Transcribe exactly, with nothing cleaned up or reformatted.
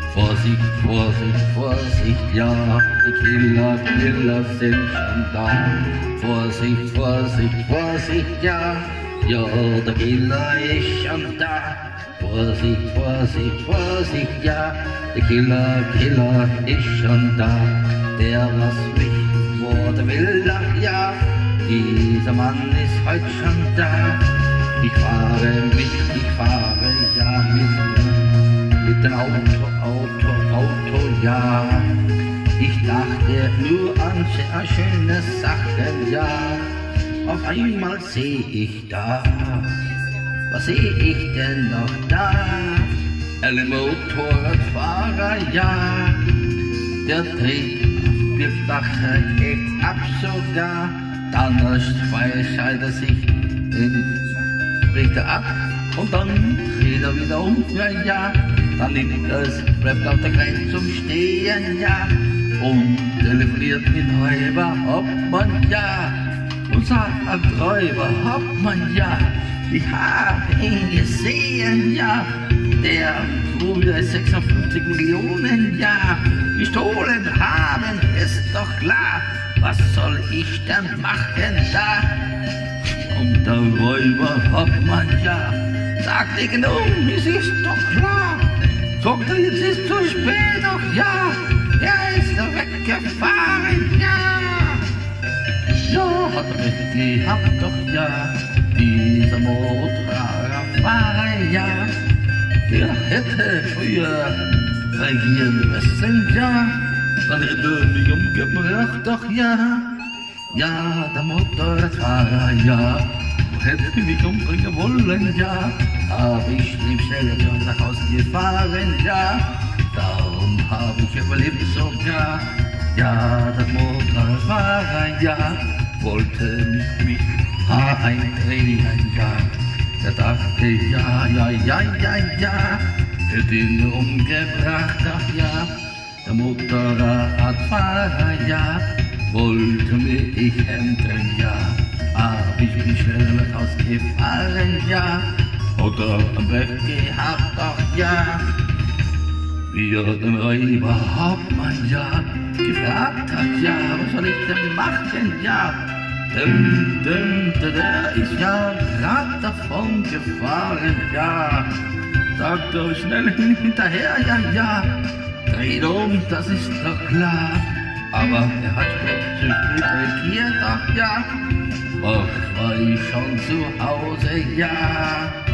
Vorsicht, Vorsicht, Vorsicht, ja, die Killer, Killer sind schon da. Vorsicht, Vorsicht, Vorsicht, ja, ja, der Killer ist schon da. Vorsicht, Vorsicht, Vorsicht, ja, der Killer, Killer ist schon da. Der was mich vor der Villa, ja, dieser Mann ist heute schon da. Ich fahre mit, ich fahre ja mit, mit dem Auto, Auto, Auto, ja. Ich dachte nur an sehr schöne Sachen, ja. Auf einmal seh ich da, was seh ich denn noch da? Ein Motorradfahrer, ja, der dreht, wirft nachher echt ab sogar. Dann scheidet er sich, bricht er ab und dann dreht er wieder um, ja, ja. Dann nimmt er es, bleibt auf der Kreuzung stehen, ja, und telefoniert mit Räuber Hauptmann, ja, und sagt, Räuber Hauptmann, ja, ich hab ihn gesehen, ja, der früher sechsundfünfzig Millionen, ja, gestohlen haben, ist doch klar, was soll ich denn machen da? Und der Räuber Hauptmann, ja, sagt ich um, es ist doch klar, sagt er, jetzt ist zu spät, doch ja, er ist weggefahren, ja. Ja, hat er recht gehabt, doch ja, dieser Motorradfahrer, ja, der hätte früher regieren müssen, ja, dann hätte er mich umgebracht, doch ja, ja, der Motorradfahrer, ja, hätte mich umbringen wollen, ja, aber ich lieb schneller nach Hause gefahren, ja, darum hab ich überlebt sogar, ja, der Motorradfahrer, ja, wollte mich eindrehen, ja, er dachte, ja, ja, ja, ja, ja, hätte ihn umgebracht, ach ja, der Motorradfahrer, ja, wollte mich hemden, ja, aber ich bin schnell nach Haus gefahren, ja, oder am Weg gehabt, ach ja, wie er den Räuber Hauptmann, ja, gefragt hat, ja, was soll ich denn machen, ja, denn, denn, denn, der ist ja grad davon gefahren, ja, sagt er schnell hinterher, ja, ja, dreht um, das ist doch klar, aber er hat plötzlich regiert, ach ja, ach, war ich schon zu Hause, ja.